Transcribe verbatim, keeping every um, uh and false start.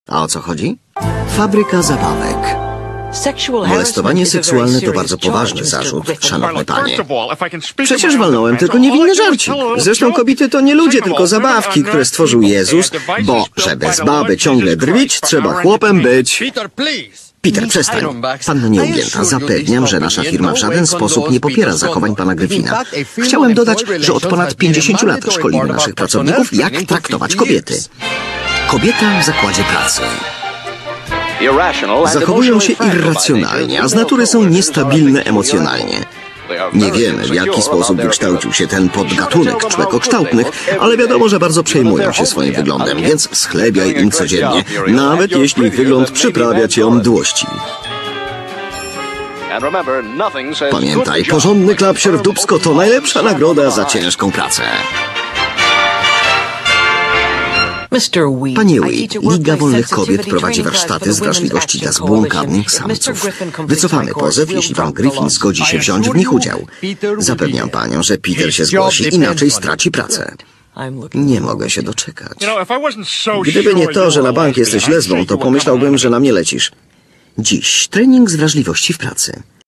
A o co chodzi? Fabryka zabawek. Molestowanie seksualne to bardzo poważny zarzut, szanowny panie. Przecież walnąłem tylko niewinny żarcik. Zresztą kobiety to nie ludzie, tylko zabawki, które stworzył Jezus, bo żeby z baby ciągle drwić, trzeba chłopem być. Peter, przestań. Panno nieugięta, zapewniam, że nasza firma w żaden sposób nie popiera zachowań pana Griffina. Chciałem dodać, że od ponad pięćdziesięciu lat szkolimy naszych pracowników, jak traktować kobiety. Kobieta w zakładzie pracy. Zachowują się irracjonalnie, a z natury są niestabilne emocjonalnie. Nie wiemy, w jaki sposób wykształcił się ten podgatunek człekokształtnych, ale wiadomo, że bardzo przejmują się swoim wyglądem, więc schlebiaj im codziennie, nawet jeśli ich wygląd przyprawia cię o mdłości. Pamiętaj, porządny klapsier w dupsko to najlepsza nagroda za ciężką pracę. Panie Weed, Liga Wolnych Kobiet prowadzi warsztaty z wrażliwości dla zbłąkanych samców. Wycofamy pozew, jeśli pan Griffin zgodzi się wziąć w nich udział. Zapewniam panią, że Peter się zgłosi, inaczej straci pracę. Nie mogę się doczekać. Gdyby nie to, że na bank jesteś lesbą, to pomyślałbym, że na mnie lecisz. Dziś trening z wrażliwości w pracy.